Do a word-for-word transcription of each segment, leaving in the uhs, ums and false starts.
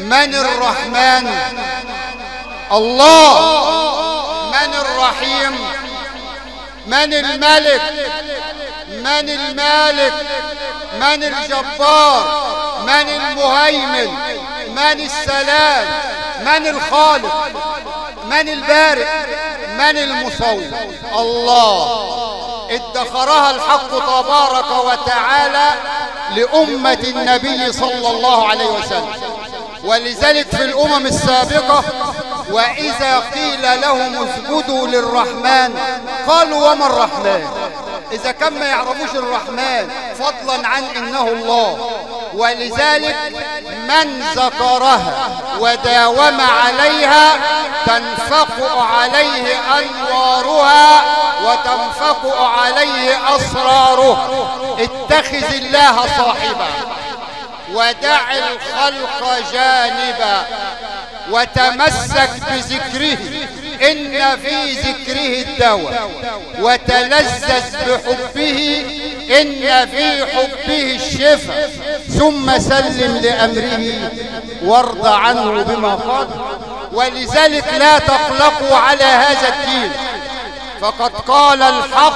من الرحمن؟ الله. من الرحيم؟ من الملك؟ من المالك؟ من الجبار؟ من المهيمن؟ من السلام؟ من الخالق؟ من البارئ؟ من المصور؟ الله. ادخرها الحق تبارك وتعالى لأمة النبي صلى الله عليه وسلم. ولذلك في الأمم السابقة وإذا قيل لهم اسجدوا للرحمن قالوا وما الرحمن؟ إذا كان ما يعرفوش الرحمن فضلا عن إنه الله. ولذلك من ذكرها وداوم عليها تنفق عليه أنوارها وتنفق عليه أسرارها. اتخذ الله صاحبا ودع الخلق جانبا وتمسك بذكره إن في ذكره الدواء وتلذذ بحبه إن في حبه الشفاء ثم سلم لأمره وارض عنه بما قال. ولذلك لا تقلقوا على هذا الدين فقد قال الحق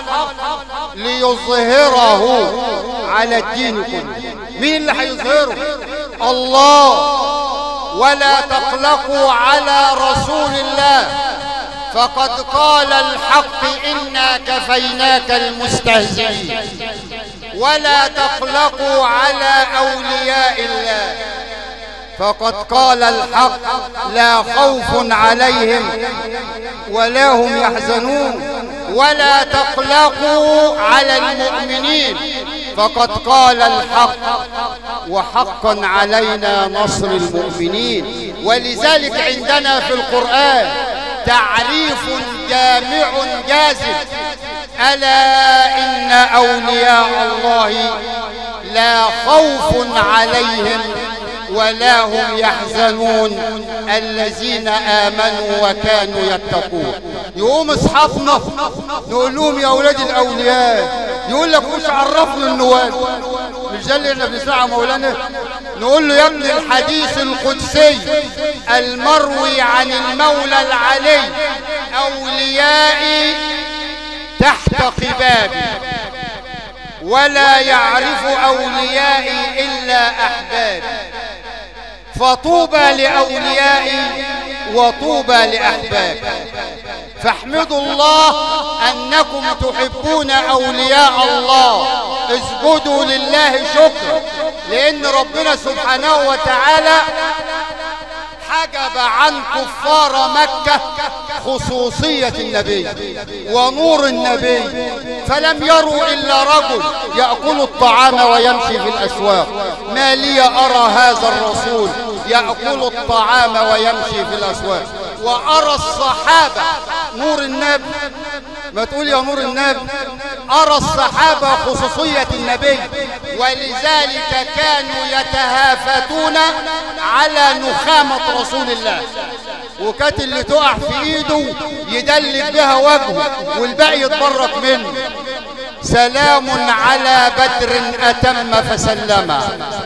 ليظهره على الدين كله. مين اللي هيظهره؟ الله. ولا تقلقوا على رسول الله فقد قال الحق إنا كفيناك المستهزئين. ولا تقلقوا على أولياء الله فقد قال الحق لا خوف عليهم ولا هم يحزنون. ولا تقلقوا على المؤمنين فقد قال الحق وحقا علينا نصر المؤمنين. ولذلك عندنا في القرآن تعريف جامع جازم ألا إن أولياء الله لا خوف عليهم ولا هم يحزنون الذين آمنوا وكانوا يتقون. يقوم اصحابنا نقول لهم يا أولاد الأولياء يقول لك مش عرفنا النوال. مش ده اللي احنا بنسمعه مولانا؟ نقول له يا ابن الحديث القدسي المروي عن المولى العلي أوليائي تحت قبابي ولا يعرف أوليائي إلا أحبابي فطوبى لأوليائي وطوبى لأحبابي. فاحمدوا الله أنكم تحبون أولياء الله. اسجدوا لله شكرا لأن ربنا سبحانه وتعالى حجب عن كفار مكة خصوصية النبي ونور النبي فلم يروا إلا رجل يأكل الطعام ويمشي في الأسواق. ما لي أرى هذا الرسول يأكل الطعام ويمشي في الأسواق وأرى الصحابة نور النبي. ما تقول يا نور النبي. أرى الصحابة خصوصية النبي ولذلك كانوا يتهافتون على نخامة رسول الله وكانت اللي تقع في ايده يدلك بها وجهه والباقي يتبرك منه. سلام على بدر أتم فسلم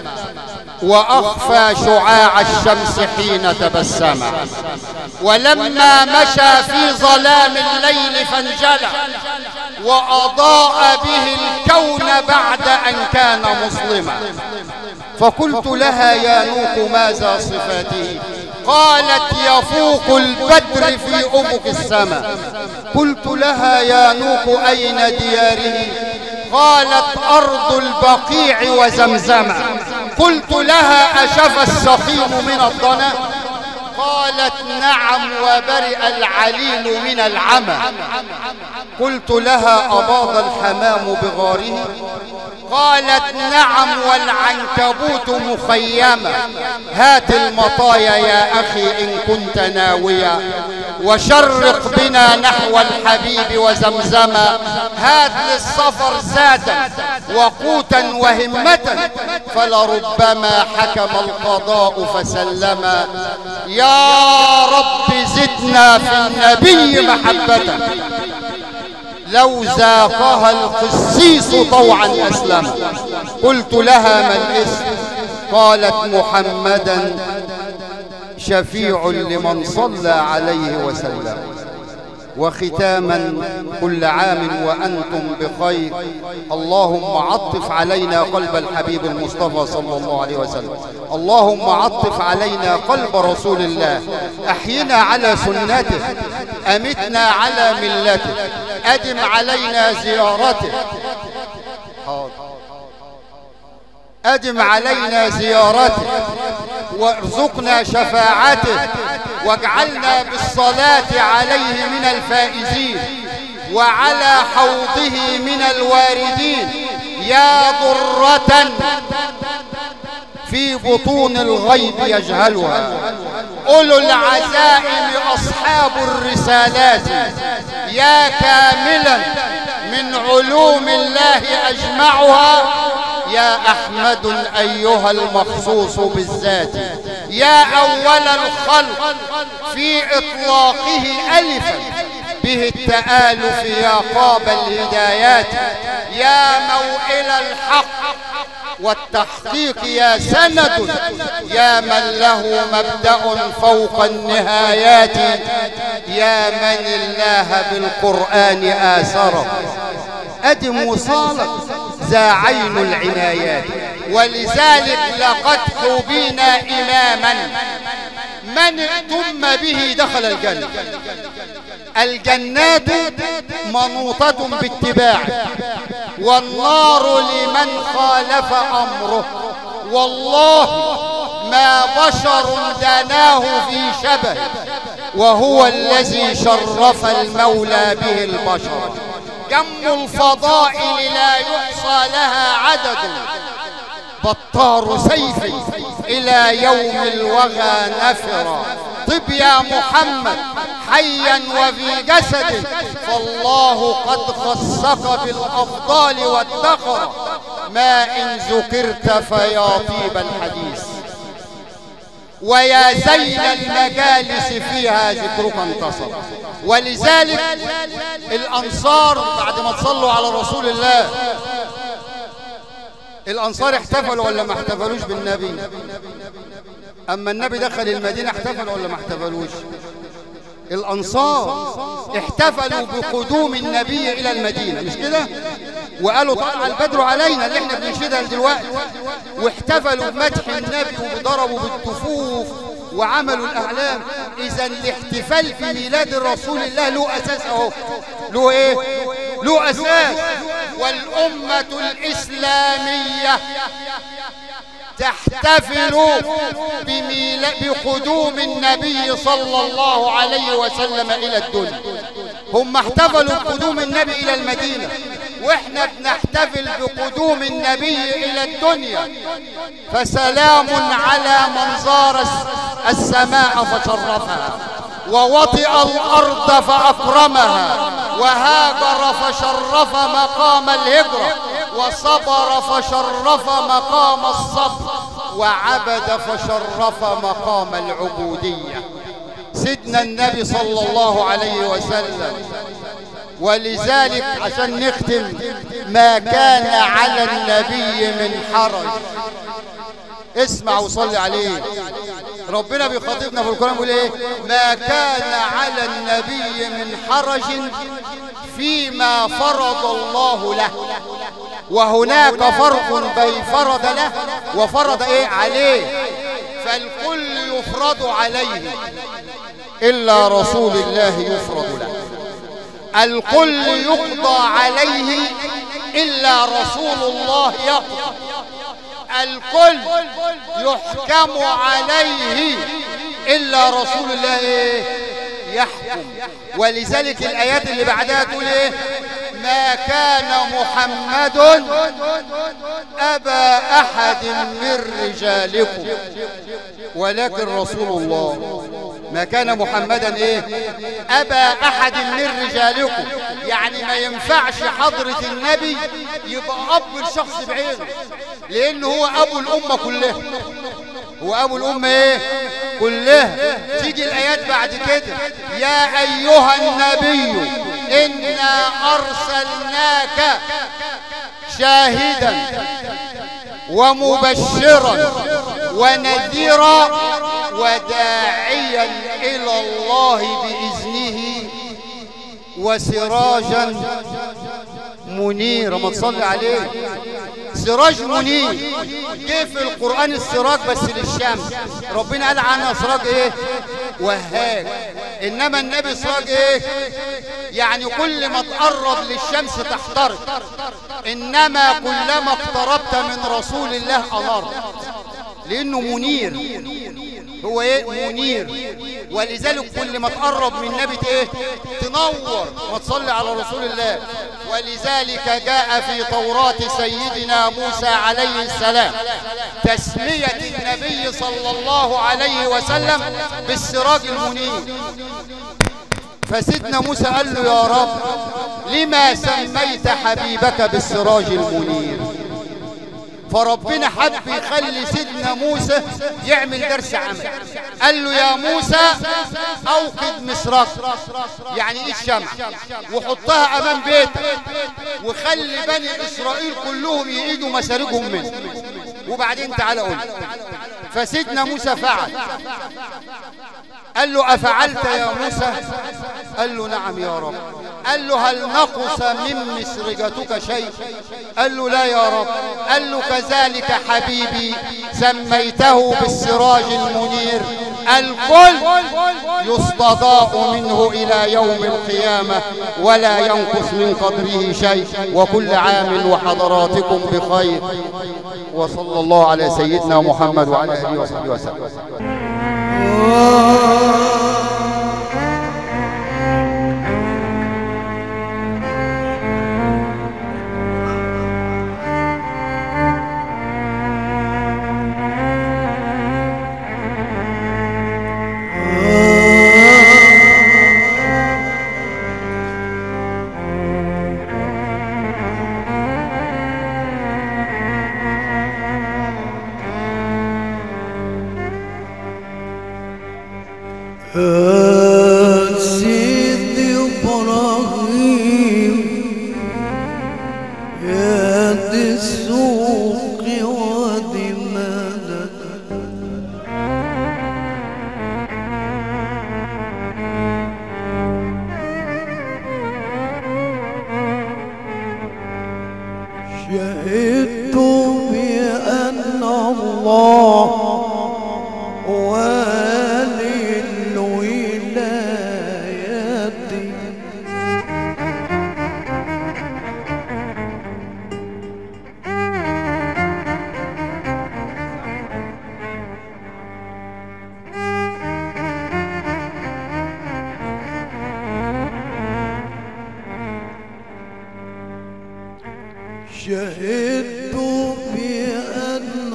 وأخفى شعاع الشمس حين تبسم ولما مشى في ظلام الليل فانجلى وأضاء به الكون بعد أن كان مظلما. فقلت لها يا نوق ماذا صفاته؟ قالت يفوق البدر في أفق السماء. قلت لها يا نوق أين دياره؟ قالت أرض البقيع وزمزم. قلت لها أشفى السقيم من الضنا؟ قالت نعم وبرئ العليل من العمى. قلت لها أباض الحمام بغاره؟ قالت نعم والعنكبوت مخيمة. هات المطايا يا أخي إن كنت ناويا وشرق بنا نحو الحبيب وزمزما. هات للسفر زادا وقوتا وهمة فلربما حكم القضاء فسلما. يا رب زدنا في النبي محبة لو ذاقها القسيس طوعا أسلم. قلت لها ما الاسم؟ قالت محمدا شفيع لمن صلى عليه وسلم. وختاما كل عام وأنتم بخير. اللهم عطف علينا قلب الحبيب المصطفى صلى الله عليه وسلم. اللهم عطف علينا قلب رسول الله. أحينا على سنته، أمتنا على ملته، أدم علينا زيارته. أدم علينا زيارته وارزقنا شفاعته، واجعلنا بالصلاة عليه من الفائزين وعلى حوضه من الواردين. يا ضرة في بطون الغيب يجهلها أولو العزائم أصحاب الرسالات. يا كاملا من علوم الله أجمعها، يا أحمد أيها المخصوص بالذات. يا أول الخلق في إطلاقه ألفا به التآلف يا قاب الهدايات. يا موئل الحق والتحقيق يا سند، يا من له مبدأ فوق النهايات. يا من الله بالقرآن آثره، أدم وصالك ذا عين العنايات. ولذلك لقد حبينا إماما من اؤتم به دخل الجنة. الجنات منوطة باتباعه، والنار لمن خالف أمره. والله ما بشر دناه في شبه، وهو الذي شرف المولى به البشر. جم الفضائل لا يحصى لها عدد، بطار سيفي إلى يوم الوغى نفرا. طب يا محمد حيا وفي جسد، فالله قد خصك بالأفضال والدخر. ما إن ذكرت فيا طيب الحديث، ويا زين المجالس فيها ذكرك انتصر. ولذلك الأنصار بعد ما تصلوا على رسول الله، الأنصار احتفلوا ولا ما احتفلوش بالنبي؟ أما النبي دخل المدينة احتفلوا ولا ما احتفلوش؟ الأنصار احتفلوا بقدوم النبي إلى المدينة، مش كده؟ وقالوا طلع البدر علينا اللي احنا بننشدها دلوقتي، واحتفلوا بمدح النبي وضربوا بالدفوف وعملوا الأعلام. إذا الاحتفال بميلاد رسول الله له أساس أهو. له إيه؟ له أساس. والأمة الإسلامية تحتفل بقدوم النبي صلى الله عليه وسلم إلى الدنيا. هم احتفلوا بقدوم النبي إلى المدينة، واحنا بنحتفل بقدوم النبي إلى الدنيا. فسلام على من زار السماء فشرفها، ووطئ الأرض فأكرمها، وهاجر فشرف مقام الهجرة، وصبر فشرف مقام الصبر، وعبد فشرف مقام العبودية. سيدنا النبي صلى الله عليه وسلم. ولذلك عشان نختم، ما كان على النبي من حرج. اسمع وصلي عليه. ربنا بيخاطبنا في القرآن بيقول ايه؟ ما كان على النبي من حرج فيما فرض الله له. وهناك فرق بين فرض له وفرض ايه عليه. فالكل يفرض عليه إلا رسول الله يفرض له. الكل يقضى عليه إلا رسول الله يقضى. الكل يحكم عليه إلا رسول الله يحكم. ولذلك الآيات اللي بعدها تقول ايه؟ ما كان محمد أبا أحد من رجالكم ولكن رسول الله. ما كان محمدا ايه؟ أبا أحد من رجالكم. يعني ما ينفعش حضرة النبي يبقى أب الشخص بعينه، لأنه هو أبو الأمة كلها. هو أبو الأمة ايه؟ كلها. تيجي الآيات بعد كده: يا أيها النبي إنا أرسلناك شاهدا ومبشرا ونذيرا وداعيا إلى الله بإذنه وسراجا منيرا. ما تصلي عليه. سراج منير جه في القرآن السراج بس للشمس، ربنا قال عنها سراج ايه؟ وهاج. انما النبي سراج ايه؟ يعني كل ما تقرب للشمس تحترق، انما كلما اقتربت من رسول الله انار، لانه منير. هو ايه؟ منير. ولذلك كل ما تقرب من النبي ايه؟ تنور. وتصلي على رسول الله. ولذلك جاء في توراة سيدنا موسى عليه السلام تسمية النبي صلى الله عليه وسلم بالسراج المنير. فسيدنا موسى قال له يا رب لما سميت حبيبك بالسراج المنير؟ فربنا حب يخلي سيدنا موسى يعمل درس عمل. قال له يا موسى اوقد مسراج، يعني ايه الشمع، وحطها امام بيتك وخلي بني اسرائيل كلهم يقيدوا مسارجهم منه، وبعدين تعالى قول. فسيدنا موسى فعل. قال له افعلت يا موسى؟ قال له نعم يا رب. قال له هل نقص من مسرجتك شيء؟ قال له لا يا رب. قال له كذلك حبيبي سميته بالسراج المنير، الكل يستضاء منه إلى يوم القيامة ولا ينقص من قدره شيء. وكل عام وحضراتكم بخير. وصلى الله على سيدنا محمد وعلى آله وصحبه وسلم. سيدي إبراهيم يا دي السوق ودي مدد، شهدت بأن الله شهدت بأن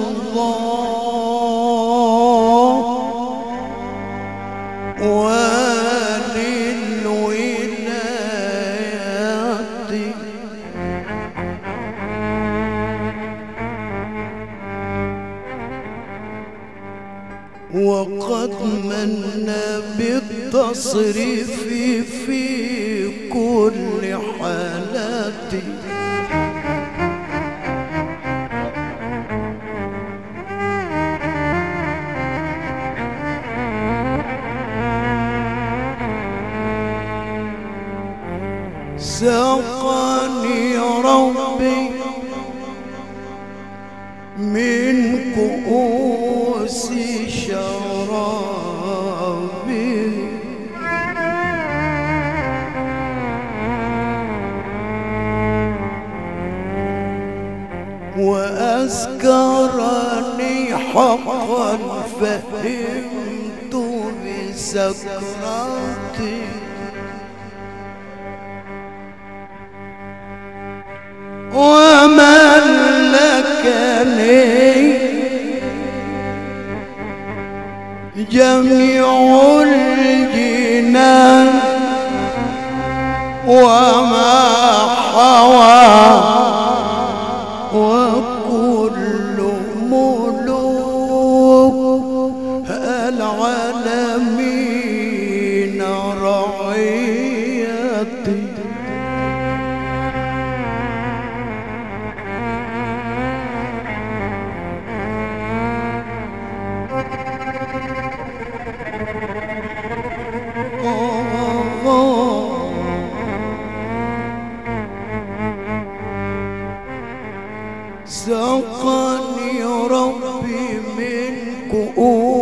الله ولي الولايات، وقد من بالتصريف في كل حالات، ساقني ربي من كؤوس شرابي، وأسكرني حقا فهمت بسكراتي، وملكني جميع الجنان وما حوى، وكل ملوك العالمين رعيتي،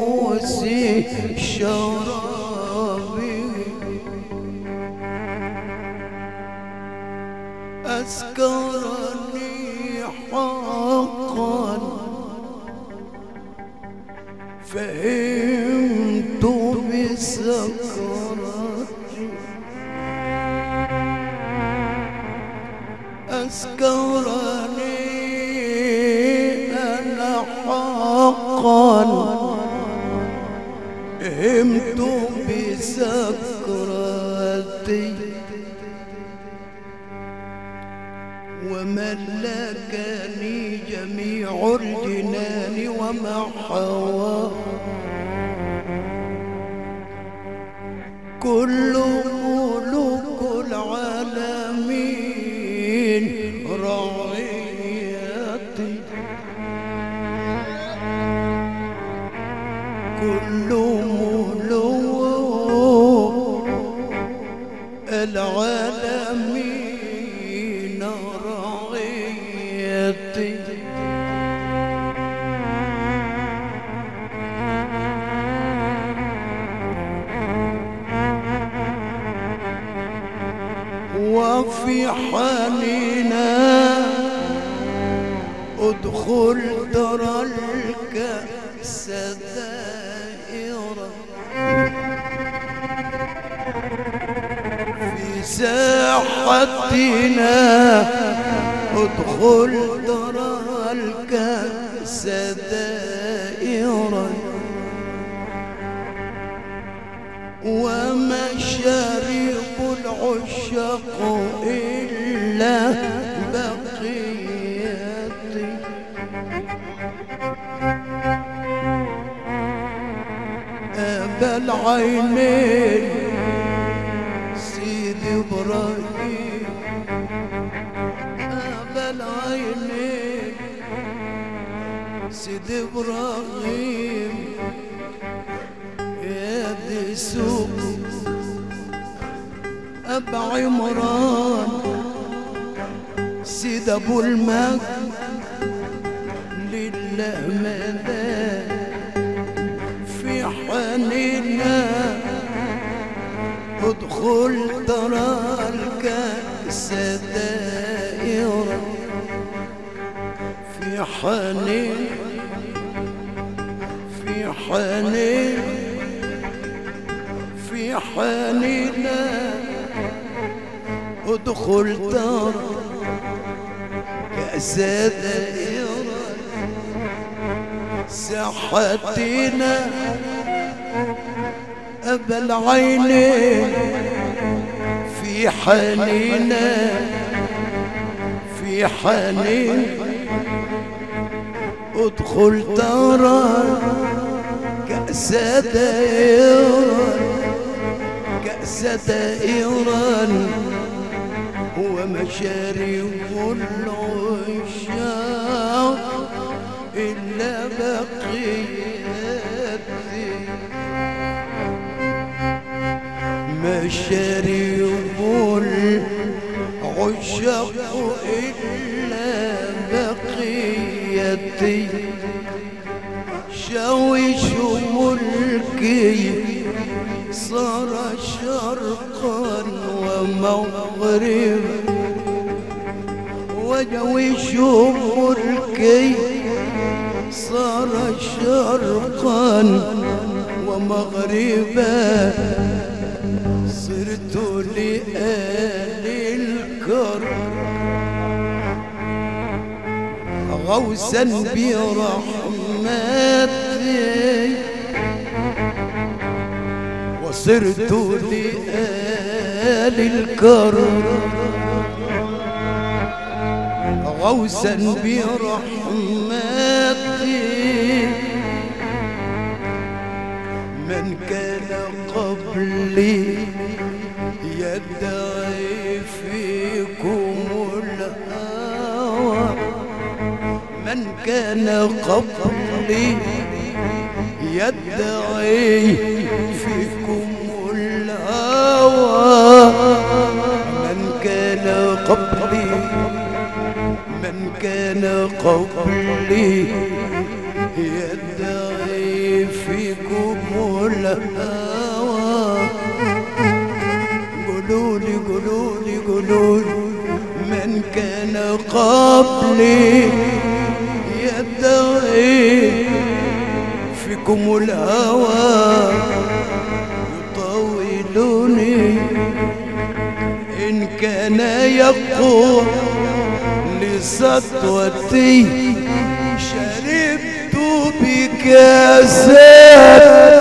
كؤوس الشراب أسكرني حقا فهمت بسكرتي أسكرني أنا حقا فهمت بسكرتي وملكني جميع الجنان وما حوى كل ملوك العالمين رعيتي كل ملوك العالمين رعيتي وفي حالنا ادخل ترى الكأس دائرة في ساحتنا ادخل ترى الكأس دائرة ومشارب العشاق إلا بقيتي أبا العينين سيد إبراهيم أبا العينين سيد إبراهيم يا دسوق أبا عمران سيد أبو المجد لله مدى في حنينا ادخل ترى الكأس دائرة في حنين في حنين في حنينا ادخل ترى كأس دائرة ساحتنا أبا العينين في حنينا في حنين ادخل ترى كأس دائرة كأس دائرة ومشارب العشاق إلا بقيتي مشارب العشاق إلا بقيتي شاوش ملكي صار شرقا ومغربا وجوش ملكي صار شرقا ومغربا صرت لآل الكرم غوثا برحمتي وصرت لآل الكرم غوثا برحمتي من كان قبلي يدعي فيكم الهوى من كان قبلي يدعي فيكم الهوى من كان قبلي من كان قبلي يدعي فيكم فيكم الهوى قولولي قولولي قولولي من كان قبلي يدعي فيكم الهوى يطولني إن كان يقول لسطوتي شربت بكاسات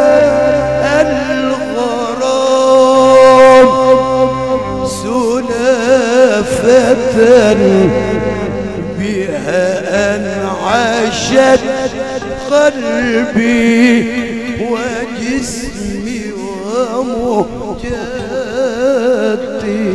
الغرام سلافة بها أنعشت قلبي وجسمي ومهجتي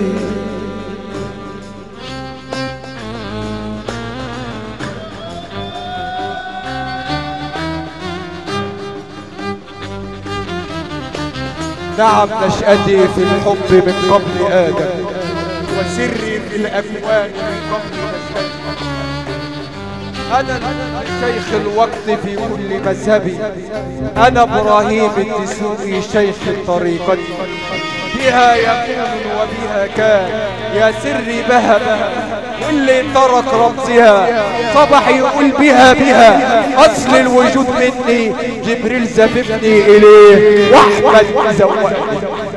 نعم نشأتي في الحب من قبل آدم وسري في الأكوان من قبل مسجد. أنا شيخ الوقت في كل مذهبي، أنا إبراهيم الدسوقي شيخ الطريقة، بها يكون وبها كان يا سري بها بها واللي ترك رمزها صبح يقول بها بها أصل الوجود مني جبريل زففني إليه وأحمد زوقني.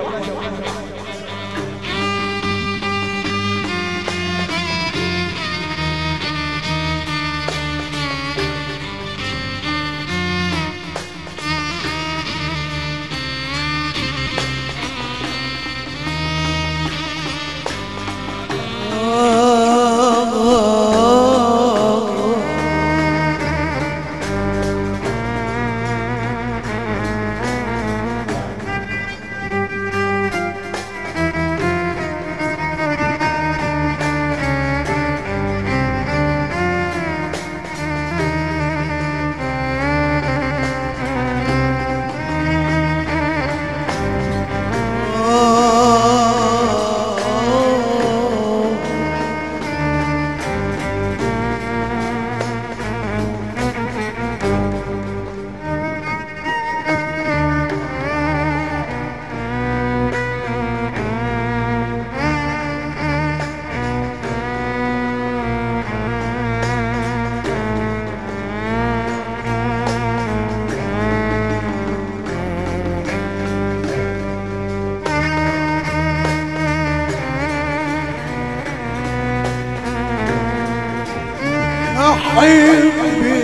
أحب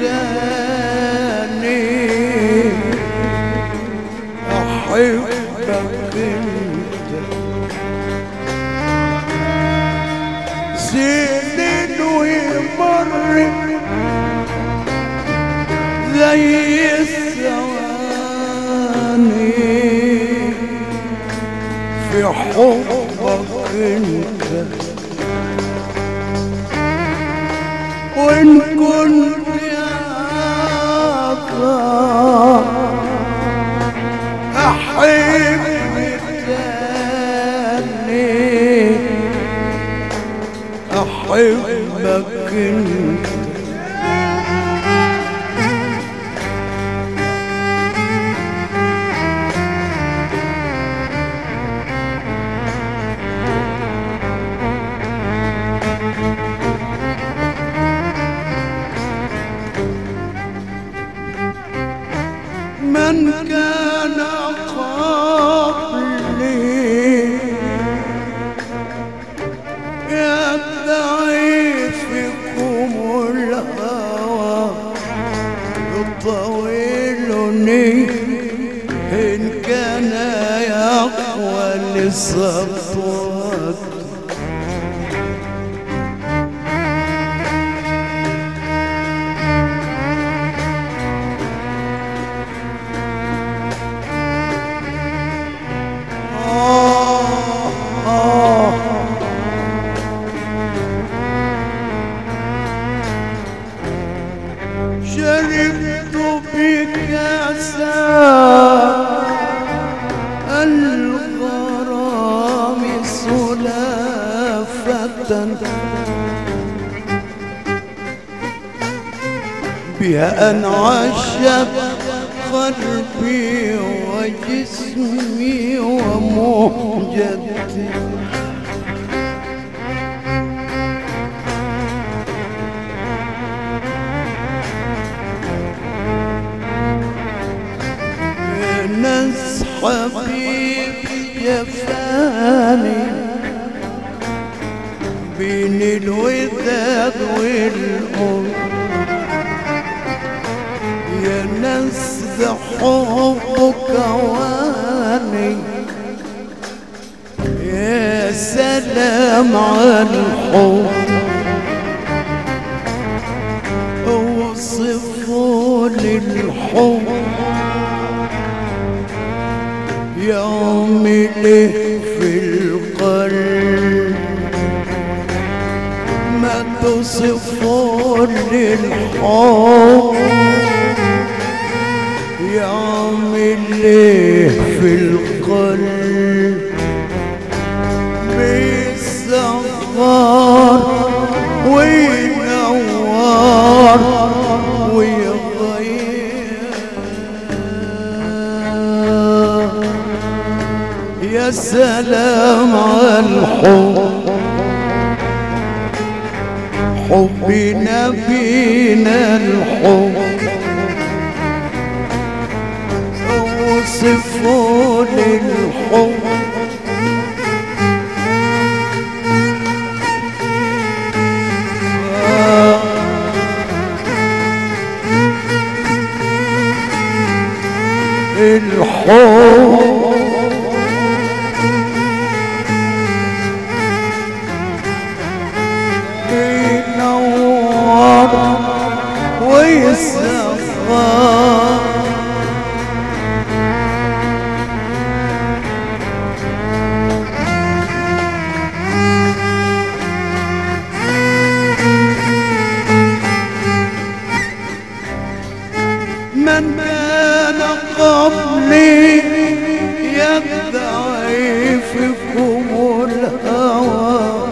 تاني أحبك انت سنين ومر زي الثواني في حبك انت وإن كنت أحب تاني أحبك انت من كان قبلي يدعي فيكم الهوى يطولني إن كان يقوى للسطوات شربت بكاسا الغرام سلافة بها أنعشت قلبي قلبي وجسمي وموجتي ناس حبيبي جفاني بين الوداد والقرب يا ناس ده حبك واني يا سلام على الحب اوصفوا للحب يعمل في القلب ما تصفوا للحب يعمل في القلب بيصغر وينور ويغير يا سلام على الحب حب نبينا الحب اوصفوا للحب آه الحب بينور ويصغر من كان قبلي يدعي فيكم الهوى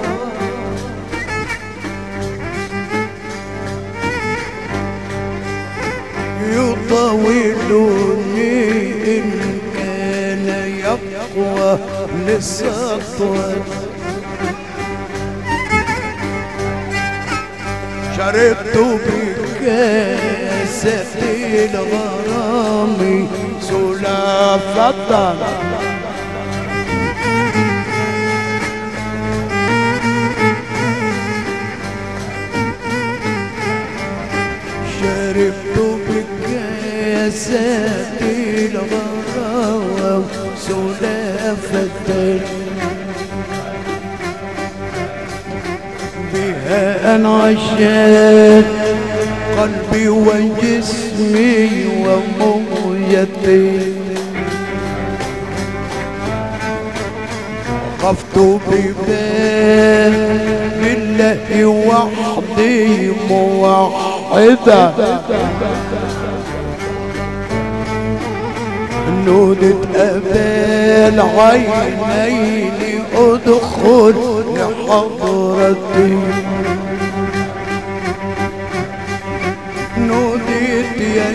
يطاولني إن كان يقوى للسطوة شربت بكاسة الغرام سلافة شربت بكاسة الغرام سلافة بها انعشت قلبي وجسمي ومويتي وقفت بباب الله وحدي موحدا نودت أبا العينين أدخل لحضرتي نودت يا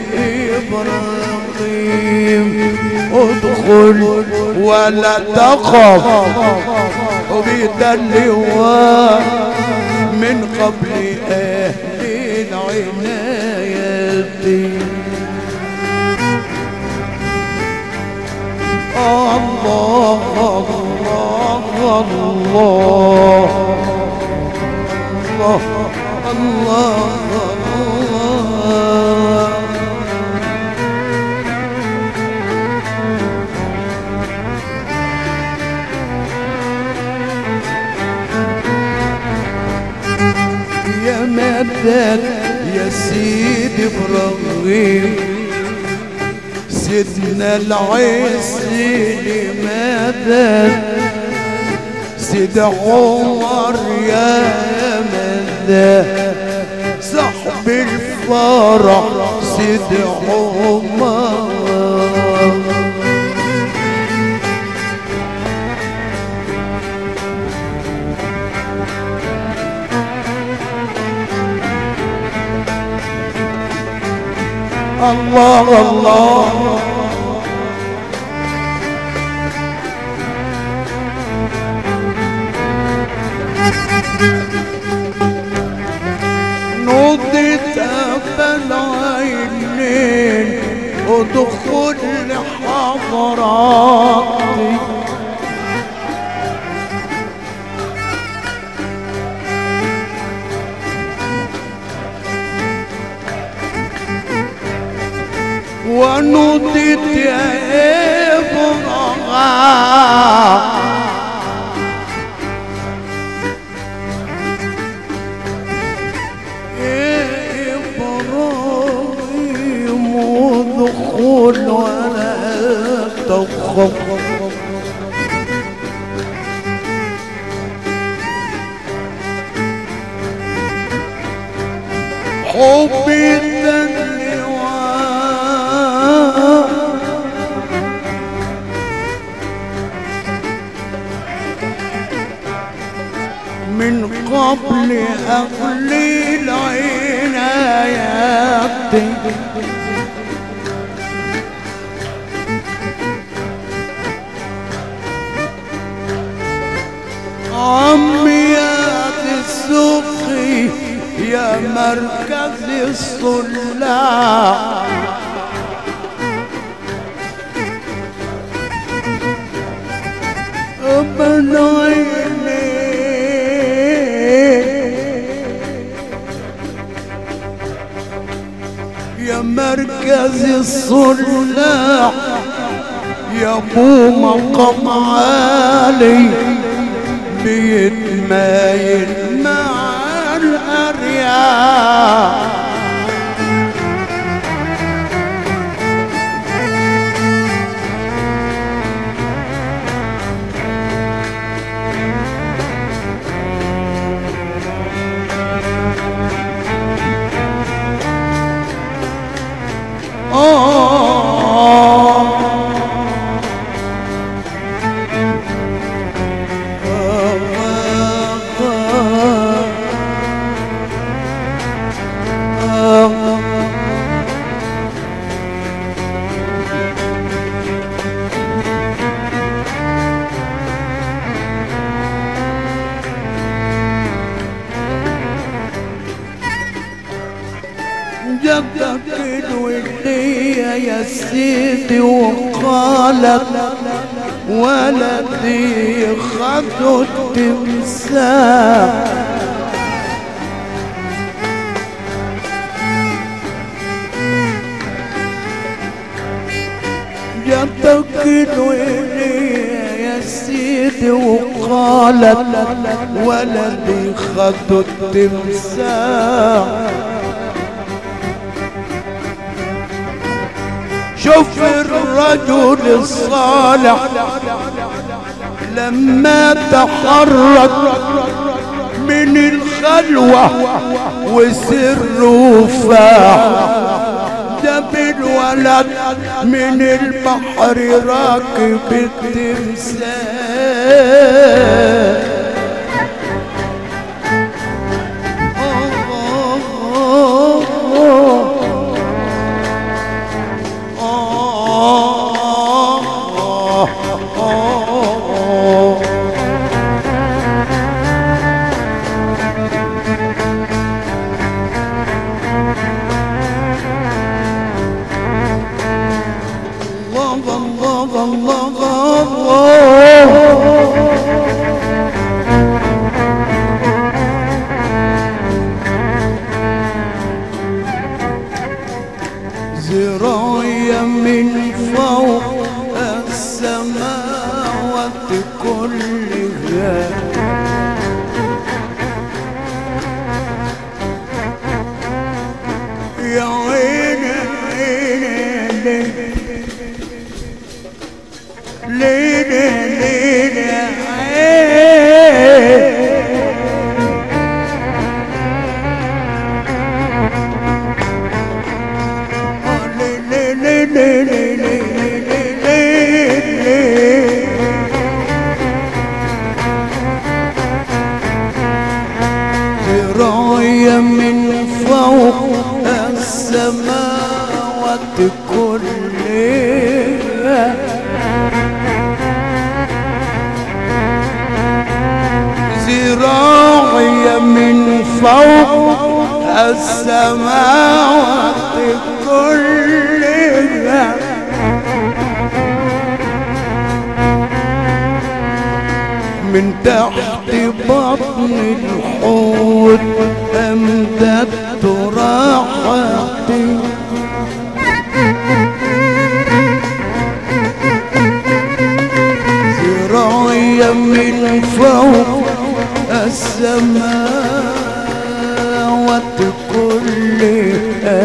إبراهيم ادخل ولا تخف وبيت اللواء من قبل أهل العناية الله الله الله الله الله يا مدد يا سيدي ابراهيم سيدنا العز لمدد سيد عمر يا مدد صاحب الفرح سيد عمر الله الله حضراتي ونودت يا إبراهيم ودخول ولا تخف حبي اللواء من قبل أهل العنايات عمي يا السقي يا مركز الصلاح ابن عيني يا مركز الصلاح يا ابو مقام عالي بيتمايل مع الأرياح جدك الولية يا سيدي وقالت ولدي خدوا التمساح جدك الولية يا سيدي وقالت ولدي خدوا التمساح شوف الرجل الصالح لما تحرك من الخلوة وسره فاح جاب الولد من البحر راكب التمساح زرايا من فوق السماوات كلها يا عيني عيني ليلي ليلي زرايا من فوق السماوات كلها زرايا من فوق السماوات كلها من تحت بطن الحوت أمددت راحتي ذراعي من فوق السماوات كلها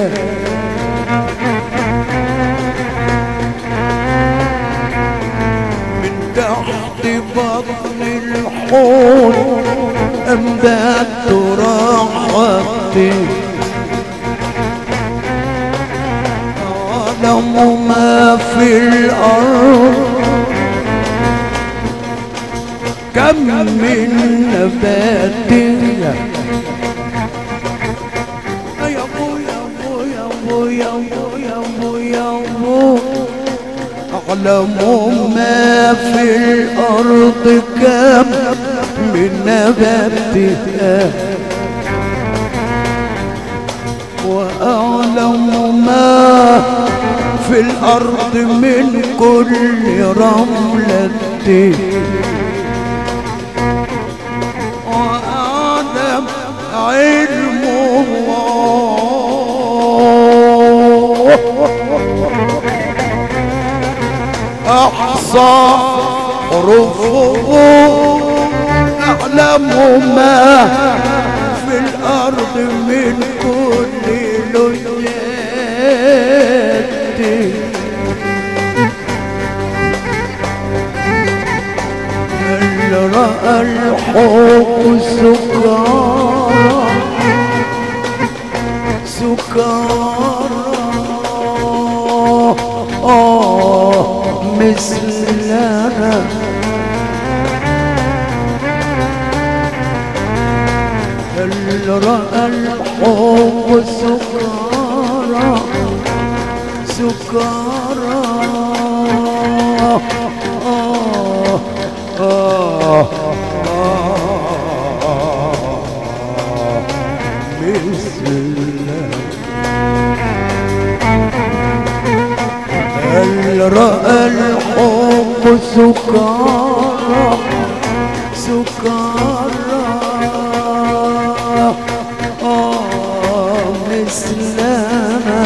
من تحت بطن الحوت أمددت راحتي أعلم ما في الأرض كم من نبات يا ابو يا ابو يا ابو يا ابو يا ابو يا ابو اعلم ما في الارض كم من نباتها واعلم ما في الارض من كل رملة علم الله أحصى حروفه أعلم ما في الأرض من كل لجات هل رأى الحوت سكارى سكارى آه مثلنا هل رأى الحوت سكارى سكارى آه آه هل رأى الحب سكارى سكارى آه مثلنا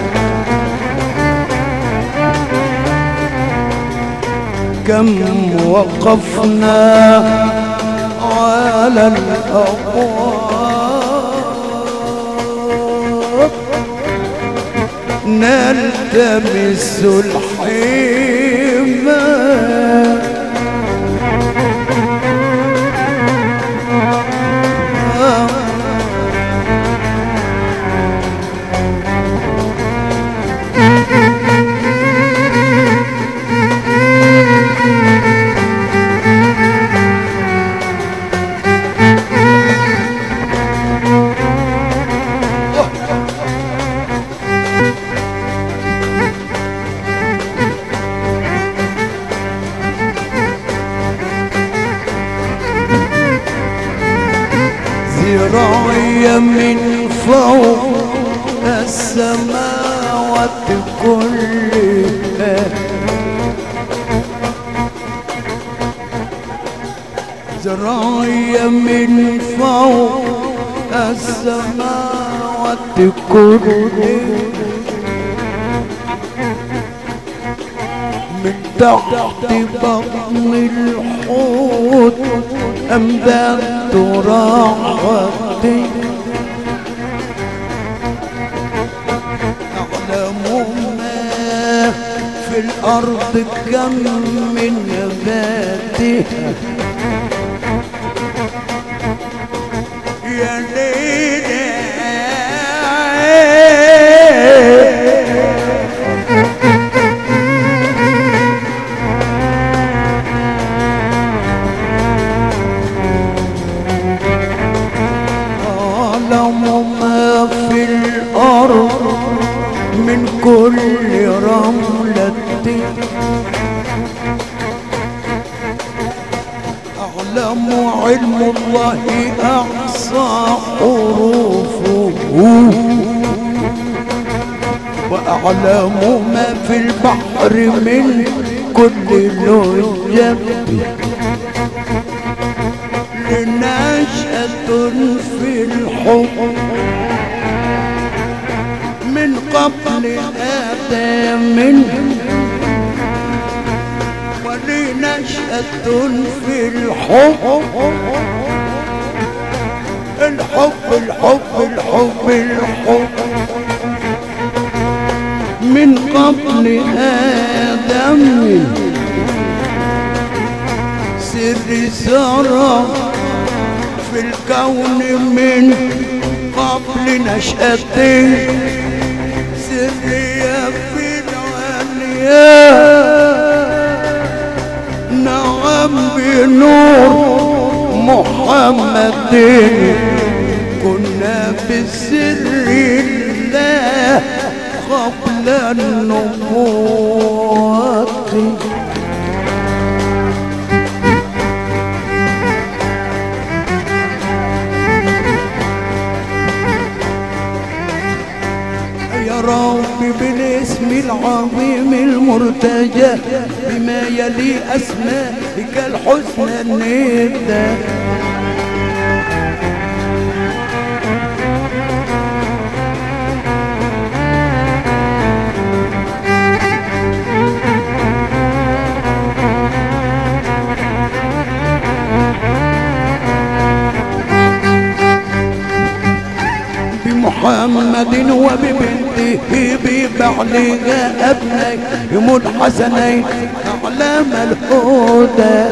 كم وقفنا على الأبواب نلتمس الحمى ذراعي من فوق السماوات كلها ذراعي من فوق السماوات كلها من تحت بطن الحوت أمددت راحتي أعلم ما في الأرض كم من نباتها يا ليلى من كل رملة أعلم علم الله أحصى حروفه وأعلم ما في البحر من كل لجب الحب من قبل آدم ولنشأة في الحب الحب الحب الحب الحب من قبل آدم سر سرى في الكون من قبل نشأته سر في العليا نعم بنور محمد كنا بسر الله قبل النبوة يا رب بالاسم العظيم المرتجى بما يلي أسمائك الحسنى الندى محمد وببنته ببعلها ابني يوم الحسنين اعلام الهدى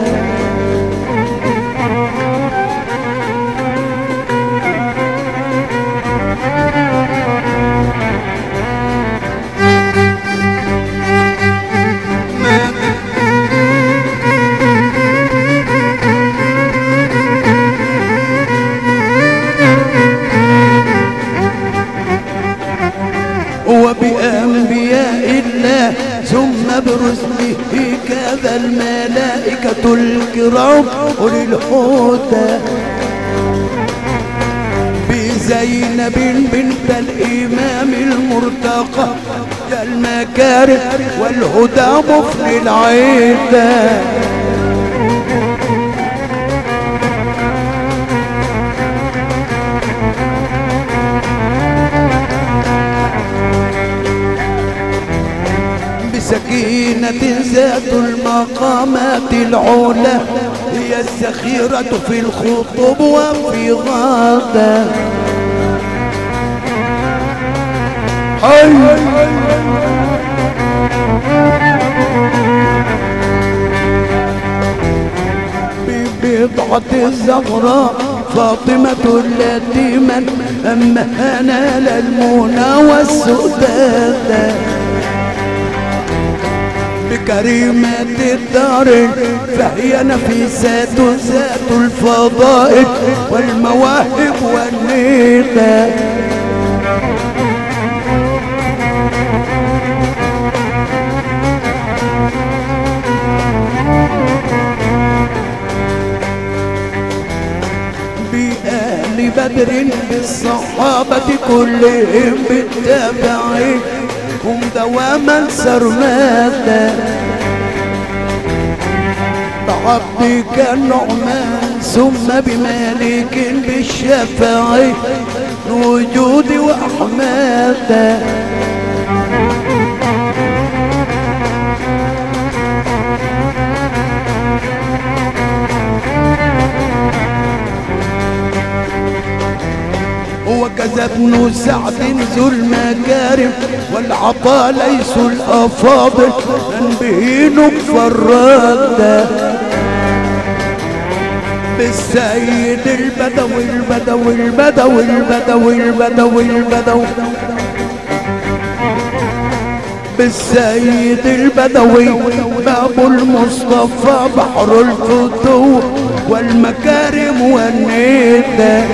وبأنبياء الله ثم برسله كذا الملائكة الكرام أولي الهدى بزينب بنت الإمام المرتقى المكارم والهدى مفني العدى سكينة ذات المقامات العلا هي السخيرة في الخطب وفي غدا ببضعة الزغراء فاطمة التي من أمها نال المنى والسؤدد بكريمة الدار فهي نفيسات ذات الفضائل والمواهب والندى بآل بدر بالصحابة كلهم بالتابعين هم دواما سرمدا بعبدك النعمان ثم بمالك بالشفاعي الوجود وأحمدا وكذا ابن سعد ذو المكارم والعطاء ليسوا الأفاضل من به نكفى الردى بالسيد البدوي البدوي البدوي البدوي البدوي البدوي بالسيد البدوي باب المصطفى بحر الفتوح والمكارم والندى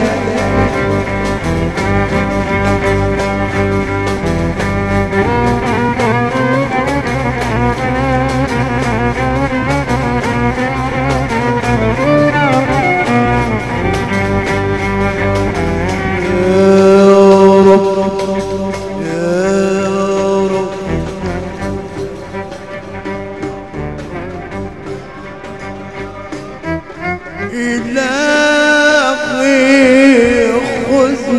إلهي خذني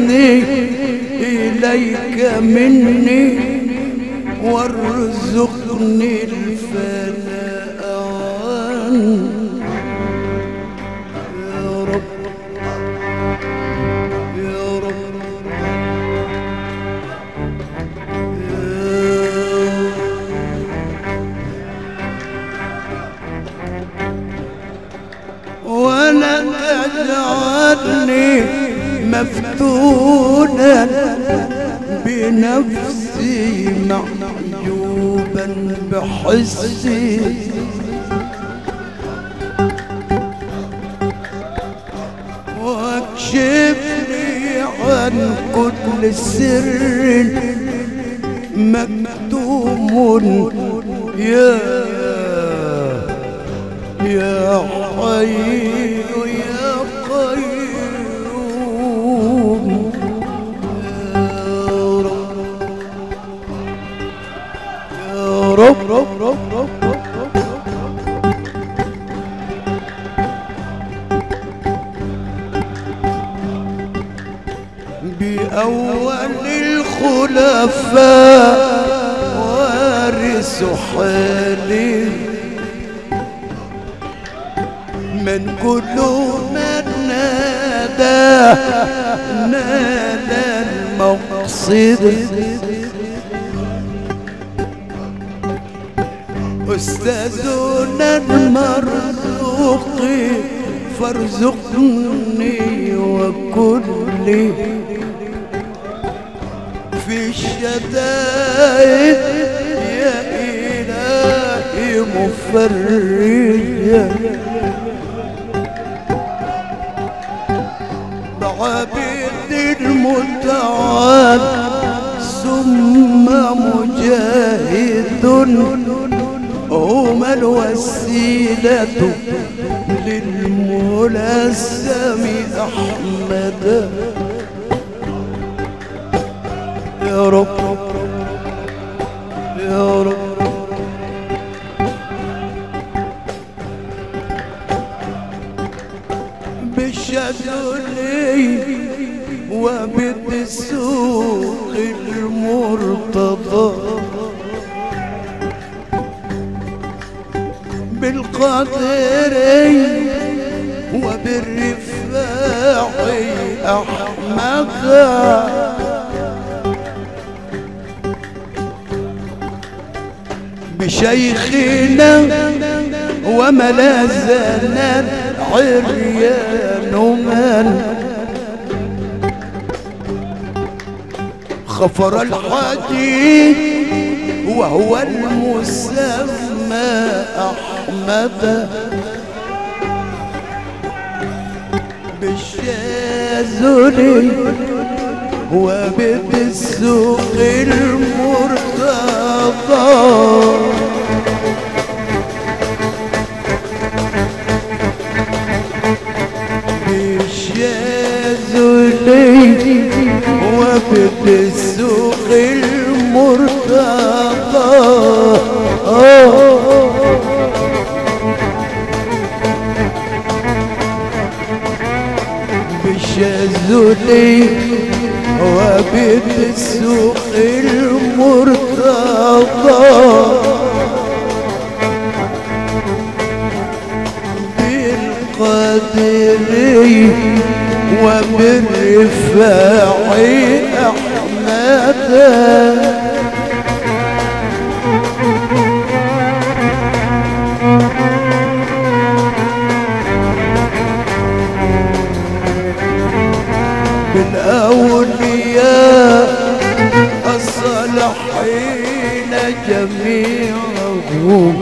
مني وارزقني الفناء عنك يا رب يا رب ولا تجعلني مفتونا بنفسي محجوبا بحسي واكشفني عن كل سر مكتوم يا يا حي يا قيوم يا رب يا رب رب رب بأول الخلفاء وارث حالي من كل من نادى نال المقصد أستاذنا المرزوق فارزقني وكلي في الشدائد يا إلهي مفرجا بعبد المتعب ثم مجاهد هما الوسيلة للملسم أحمد يا رب يا رب بالشذلي وبالسوق المرتضى بالقدر وبالرفاع أحمد بشيخنا وملاذنا عريان من خفر الحديد وهو المسمى أحمد بالشاذلي وبالسوق المرتضى بالشاذلي وبالسوق المرتضى بالشاذلي وبالسوق المرتضى بالقدر وبالرفاع أحمد بالأولياء الصالحين جميعهم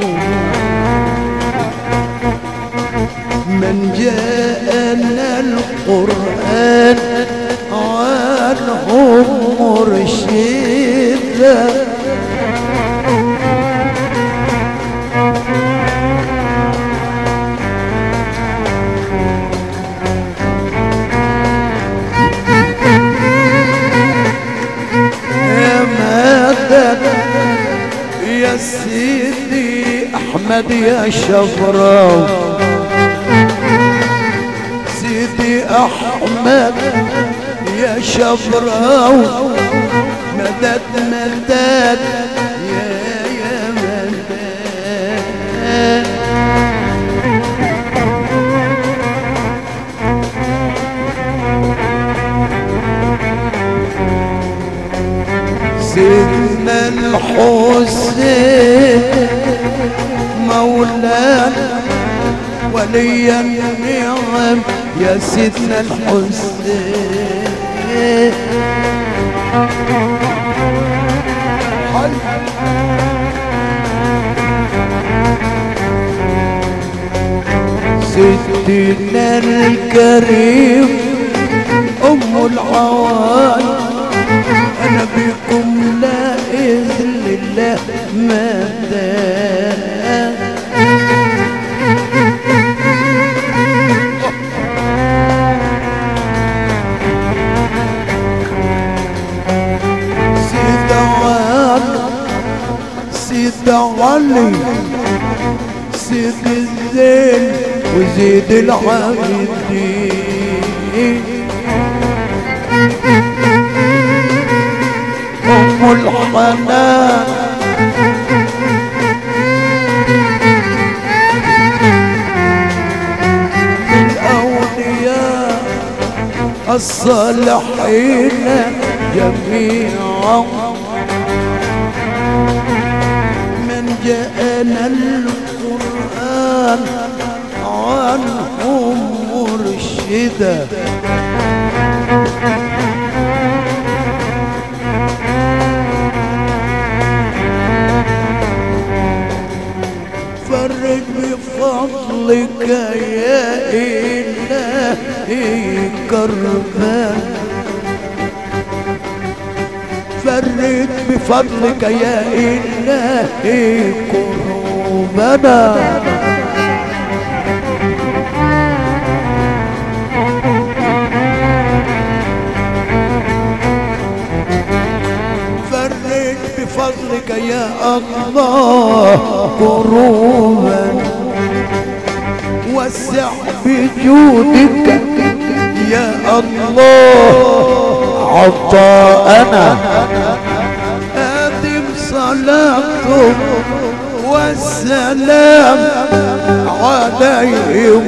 من جاءنا القرآن عنهم مرشدا يا مدد يا سيدي أحمد يا شبراو سيدي أحمد يا شبراو مدد مدد يا يا مدد. سيدنا الحسين مولانا ولي النعم يا سيدنا الحسين. سيدنا الكريم أم العوالي أنا بكم لا إذن الله مدام. سيد علي سيد علي سيد الزين وزيد العابدين أم الحنان الأولياء الصالحين جميعا من جاءنا القرآن عنهم مرشدا. فرج بفضلك يا إلهي كربان. فرج بفضلك يا إلهي كربنا. فرج بفضلك يا الله كروبا. وسع بجودك يا الله عطاءنا. أتم صلاته والسلام عليهم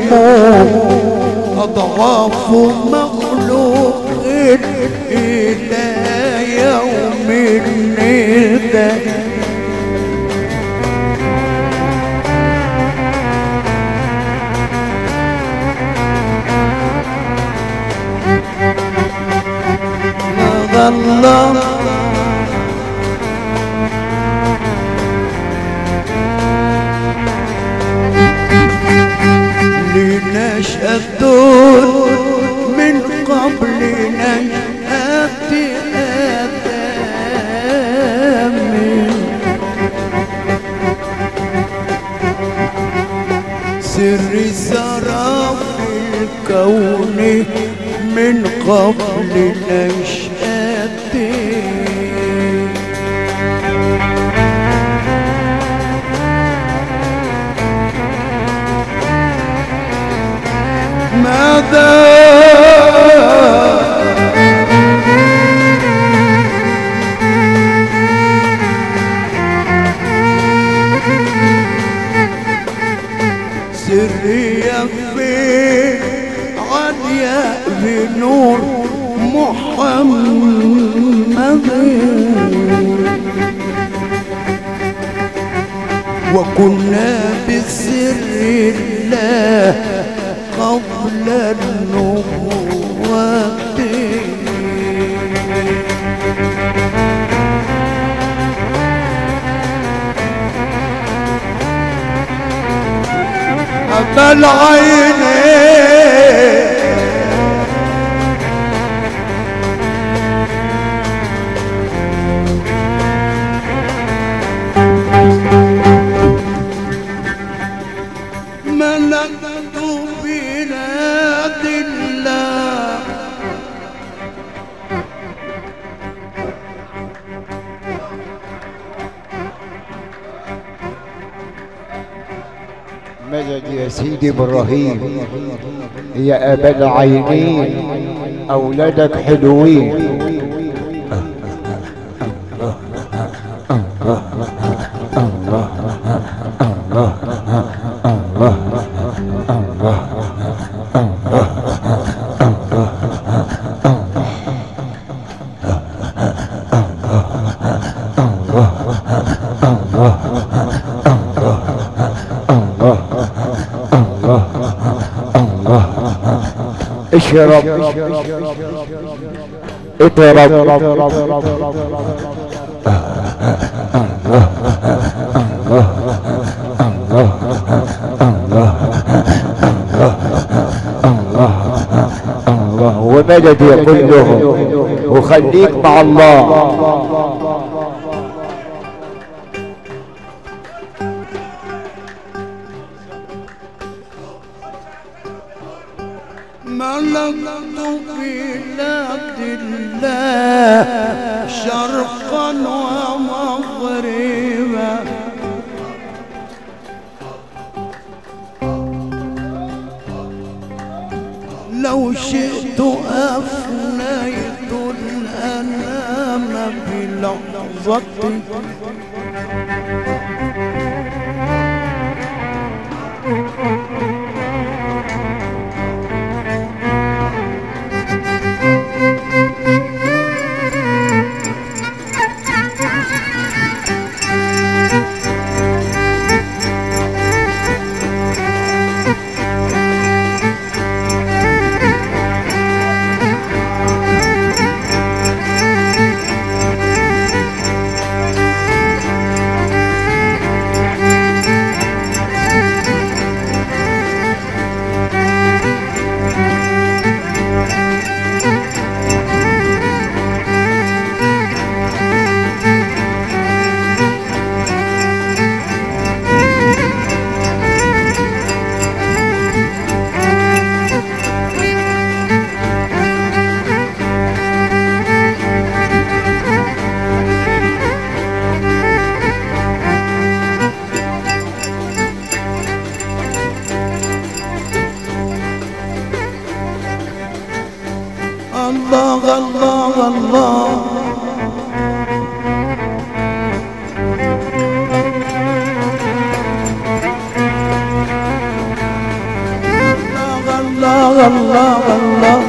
أضعاف مخلوق إلى يوم الندى. الله لنشأة من قبل نشأة آدم. سر سرى في الكون من قبل نشأته. ماذا سري يخفي عن يا بنور محمد. وكنا بسر الله قبل النبوة. أما العينين ملكت بلاد الله. مدد يا سيدي ابراهيم يا ابا العينين اولادك حلوين. اشرب اطرب الله ومدد يقول لهم وخليك مع الله. ملكت بلاد الله شرقا ومغربا لو شئت أفنيت الأنام بلحظة الله الله الله الله الله الله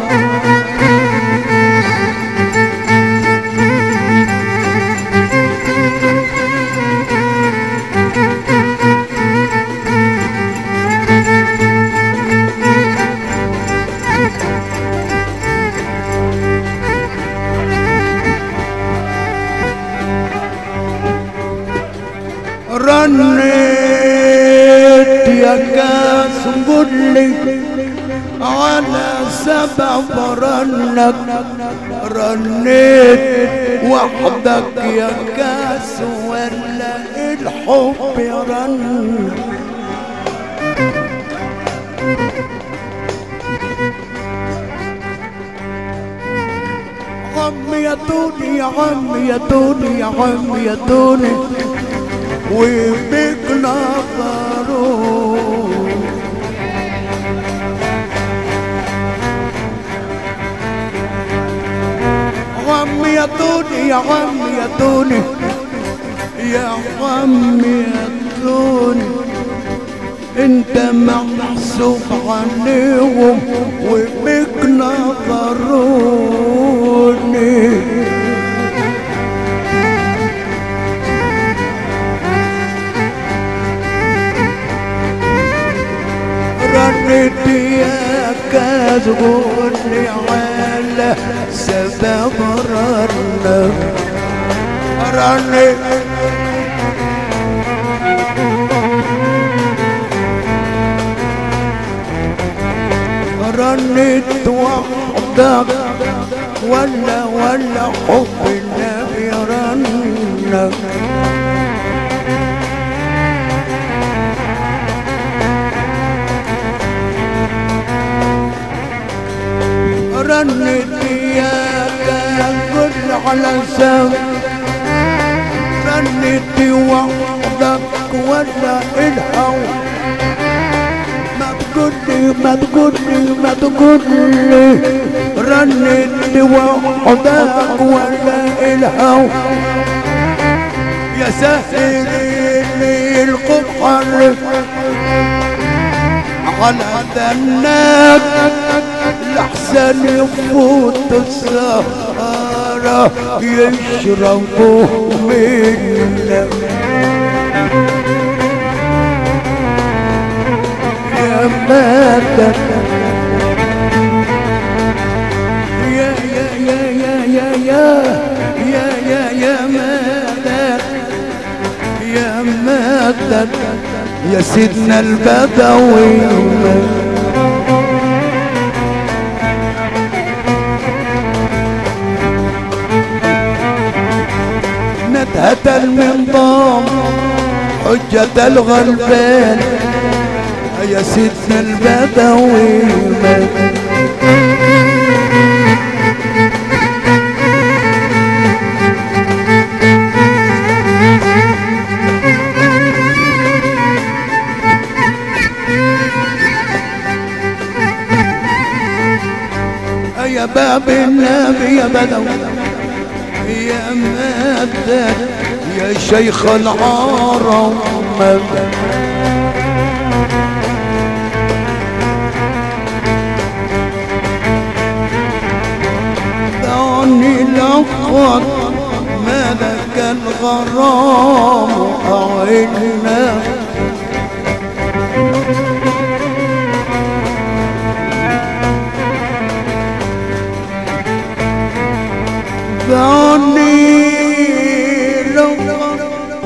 رنيت يا كاس قولي على سبب رنك رنيت وحدك يا كاس ولا الحب رنك عم يا توني يا عم يا توني يا عم يا توني وبك نظروا عم يا توني يا عم يا توني يا عم يا توني انت محسوب عليهم وبك نظروني رنيت يا كاس قولي على سبب رنك رنيت رنيت وحدك ولا ولا حب النبي رنك رنيت يا كل على سب رنيت وحدك ولا الهوى ما تقولي ما تقولي ما تقولي رنيت وحدك ولا الهوى يا سهل القبح على ذنك لحسن يفوت السهرة يشربوا منك يا ماتت يا يا يا يا يا يا يا يا يا ماتت يا ماتت يا سيدنا البدوي ندهة المنظام حجة الغلبان يا سيدنا البدوي يا باب النبي يا بدوي يا مدد يا شيخ العرب دعني لقد ملك الغرام أعنا دعني لقد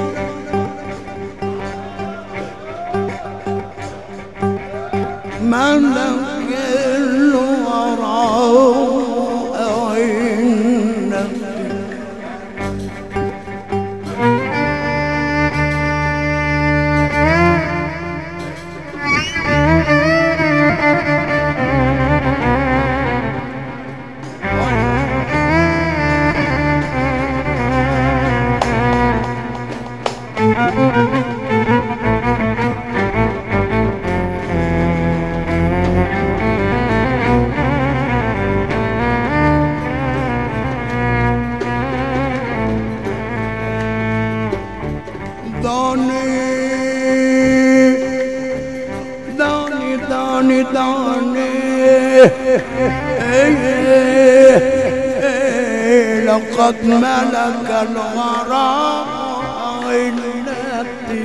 ملك الغرام أعنا دعني دعني دعني لقد ملك الغرام عينتي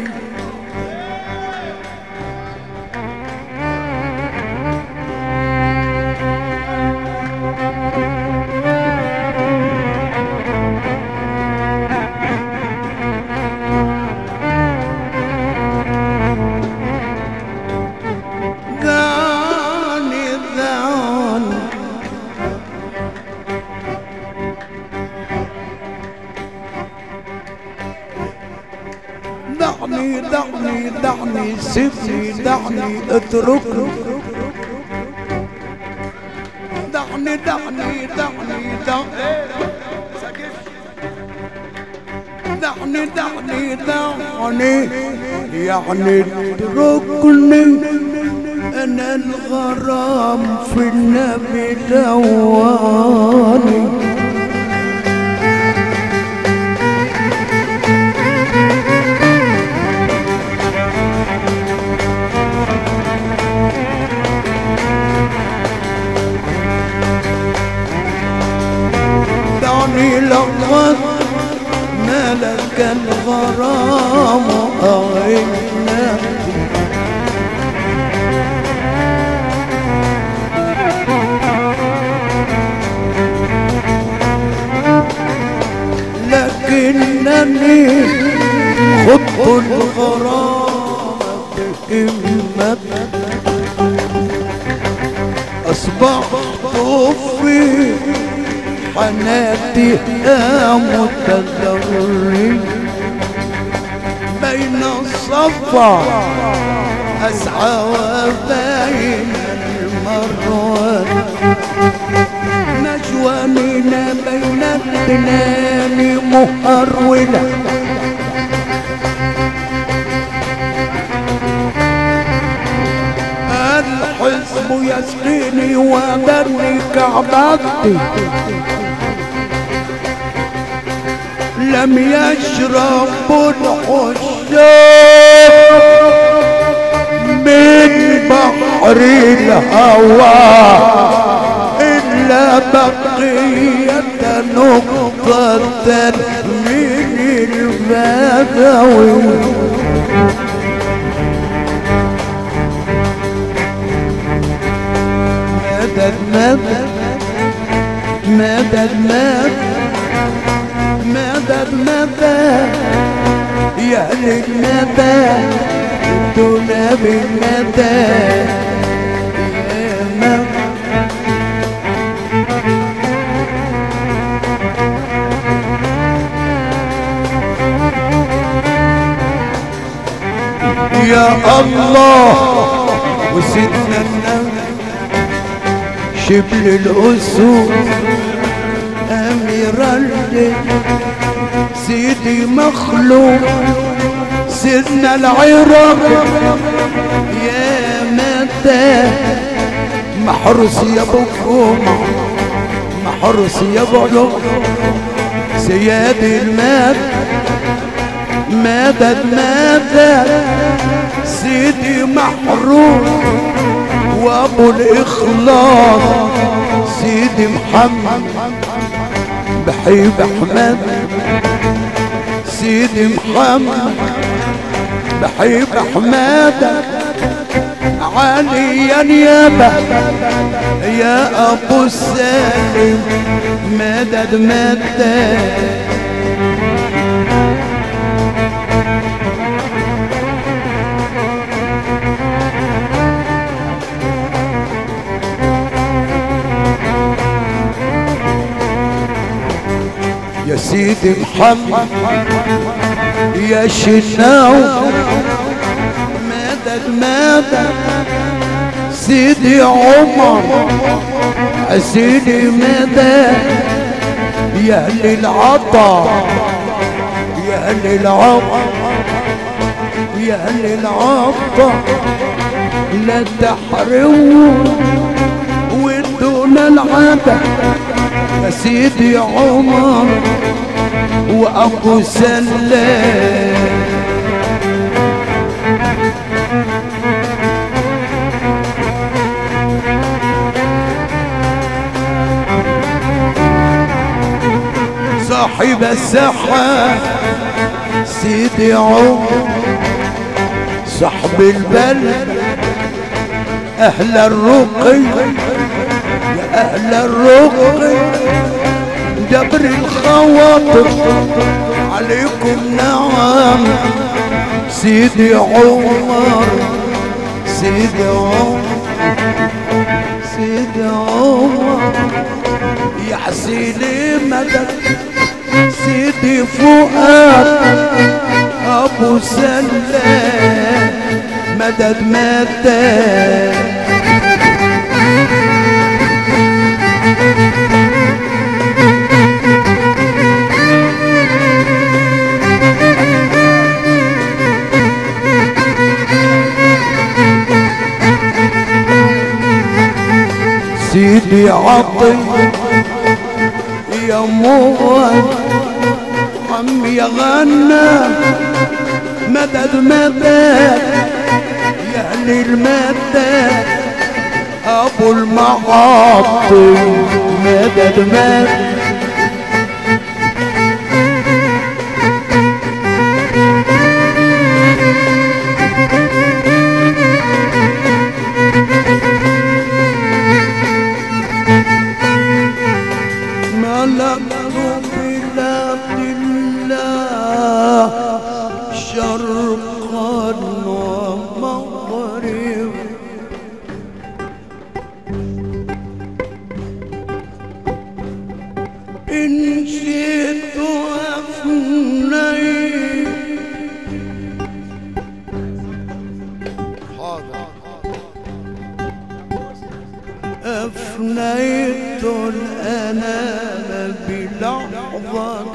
دعني دعني دعني سيبني دعني اتركني دعني دعني دعني دعني دعني دعني دعني يعني اتركني انا الغرام في النبي دواني لقد ملك الغرام أعنا لكنني خضت الغرام بهمة أصبحت في حناتي متضرري بين الصفا أسعى وبين المروة نجواننا بين البنان مهرولة الحزب يسقيني وبني كعبتي لم يشرب الحجاج من بحر بحر الهوى إلا بقية نقطة من البدوي. مدد مدد مدد مدد مدد يا للمدد دون بالمدد يا مدد. يا الله وسيدنا النبي شبل الأسود أمير الليل سيدي مخلوق سيدنا العراق يا متى محروس يا بكم محروس يا بلو سيادي المات مدد مدد سيدي محروس وابو الاخلاص سيدي محمد بحيب احمد سيدي محمد بحيب احمد عليا نيابه يا ابو السالم مدد مدد. يا سيدي محمد يا شناو مدد مدد سيدي عمر سيدي مدد يا للعطا يا للعطا يا للعطا لا تحرموا ودونا العطا يا سيدي عمر وابو سلام. صاحب الساحة سيدي عمر صاحب البلد اهل الرقي يا اهل الرقي جبر الخواطر عليكم نعم سيدي عمر سيدي عمر سيدي عمر يا حسيني مدد سيدي فؤاد ابو سلام مدد مدد. سيدي عطي يا موت عمي غنى مدد مدد يا اهل المدد ابو المعاطي مدد مدد. شرقا ومغرب إن شئت أفني أفنيت الأنام بلحظة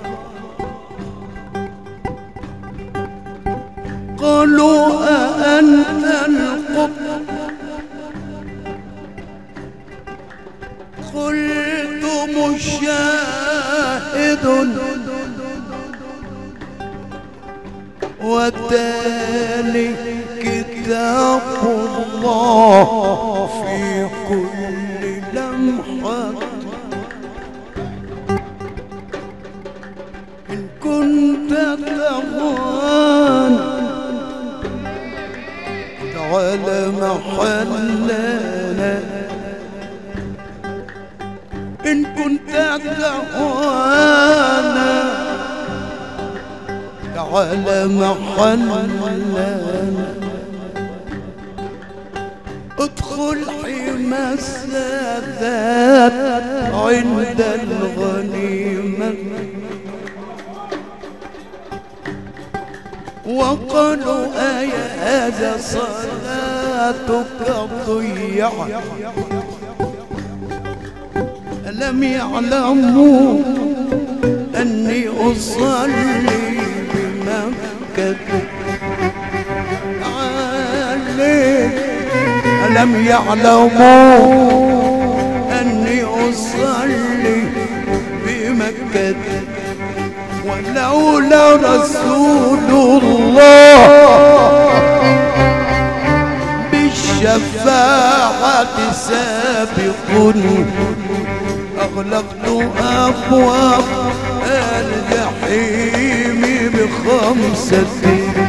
قالوا أأنت القطب قلت مشاهد والتالي كتاب الله في كل لمحة إن كنت تهوان تعال محلنا إن كنت تهوانا تعال محلنا ادخل حمى السادات عند الغنيمة وقالوا أي هذا صلاتك ضيعت ألم يعلموا أني أصلي بمكة عليك ألم يعلموا أني أصلي بمكة ولولا رسول الله بالشفاعة سابق أغلقت أبواب الجحيم بخمسة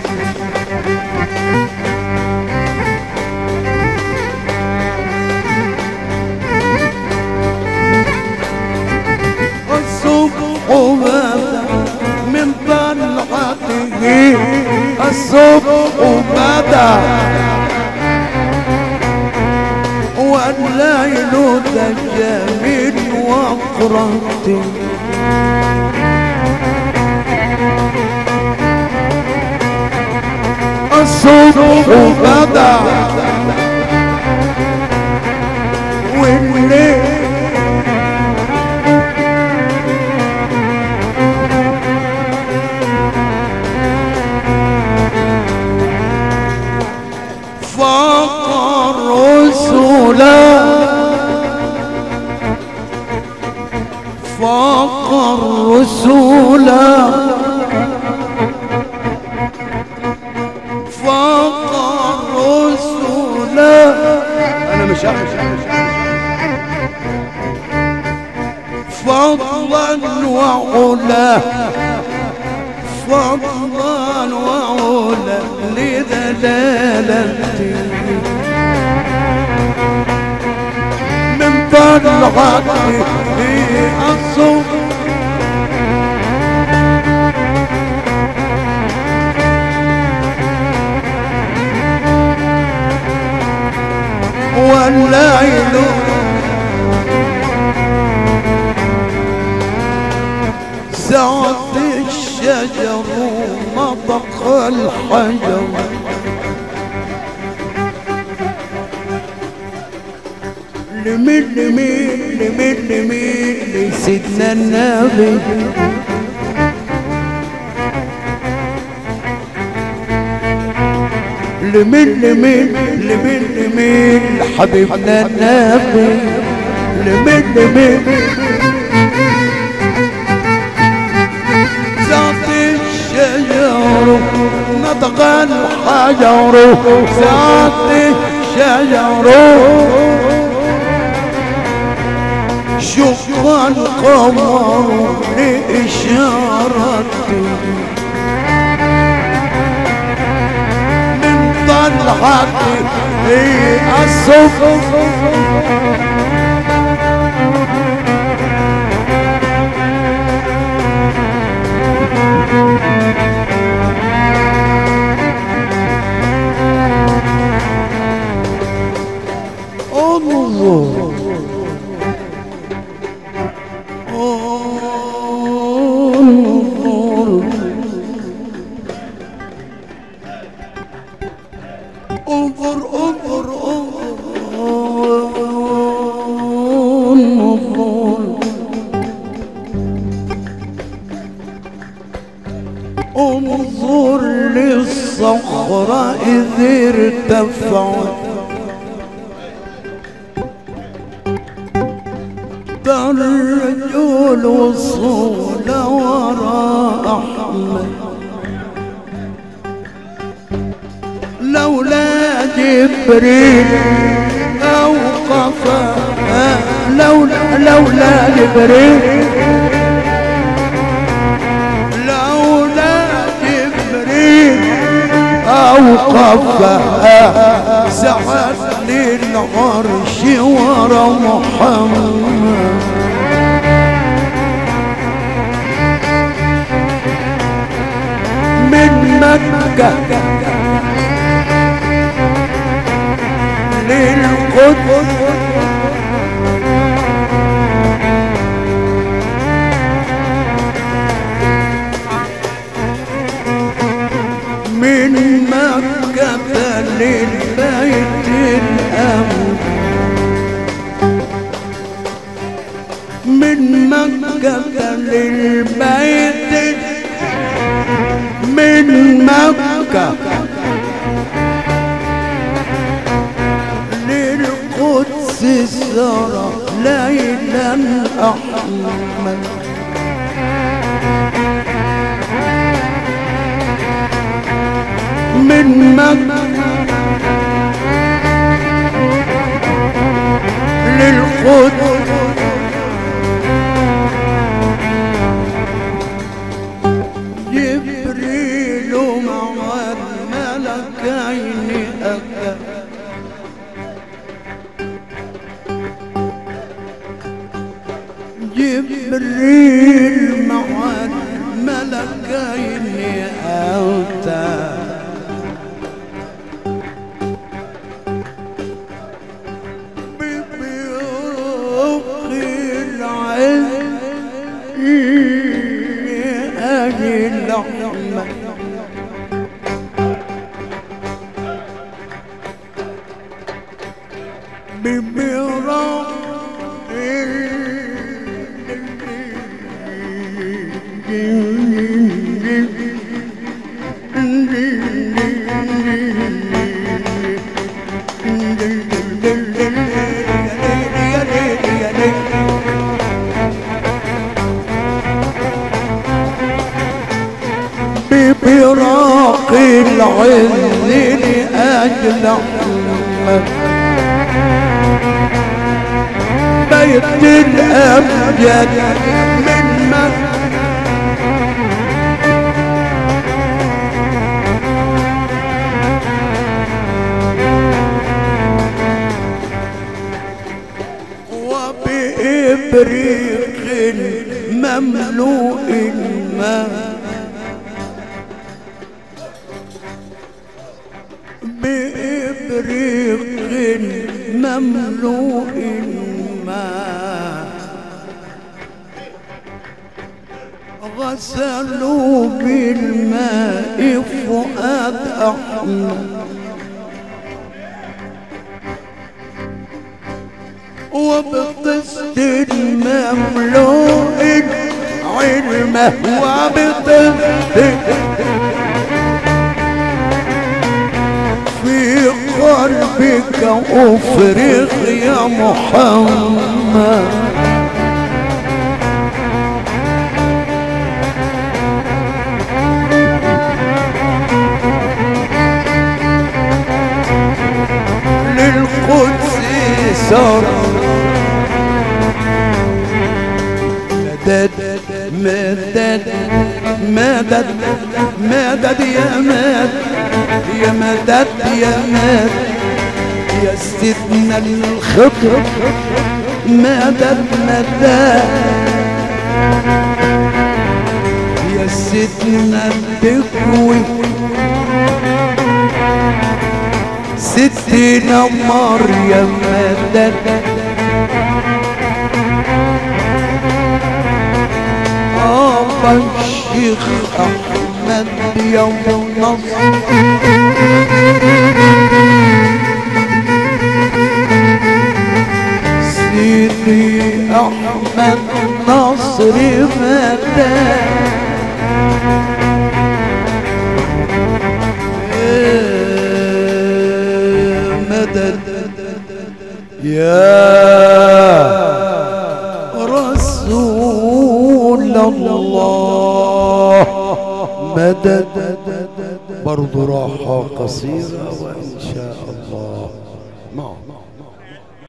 الصبح بدا من طلعته الصبح بدا والليل دجى من وقرته الصبح بدا والليل فاق الرسل فاق الرسل فاق الرسل انا مش عارف فضلا وعلا فضلا وعلا لدلالتي من طلعتي في الصبح والليل سعد الشجر نطق الحجر لمين لمين لمين لمين لسيدنا النبي لمين لمين لمين لمين حبيبنا النبي لمين لمين سعد الشجر نطق الحجر سعد الشجر شق القمر لإشارتي من طلعتي في الصبح انظر انظر انظر انظر انظر للصخرة إذ ارتفعت ترجو الوصول وراء أحمد لولا جبريل أوقف لولا لولا جبريل لولا جبريل أوقف سعد للعرش ورا محمد من مكة للقدس من مكة للبيت الأمن من مكة للبيت من مكة للقدس سرى ليلا أحمد من مكة للقدس جبريل مع الملكين أتى جبريل مع الملكين أتى براق العز لأجل أحمد بيت الأمجد من مكة وبإبريق مملوء ماء بإبريق مملوء ماء غسلوا بالماء فؤاد أحمد وبقسط مملوء علمه وبقسط في قلبك أفرغ يا محمد للقدس سر مدد مدد مدد مدد يا مدد يا مدد يا مدد يا سيدنا الخضر مدد مدد يا سيدنا الدكوي ستنا مريم مدد أبا الشيخ أحمد يوم النصر سيدي أحمد نصر مدد مدد يا رسول الله مدد برضه راحة قصيرة و...